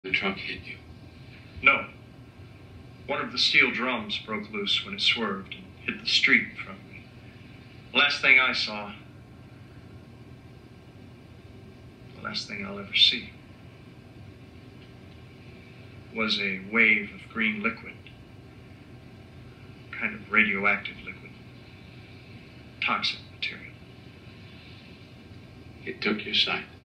The truck hit you. No. One of the steel drums broke loose when it swerved and hit the street in front of me. The last thing I saw, the last thing I'll ever see, was a wave of green liquid, kind of radioactive liquid, toxic material. It took your sight.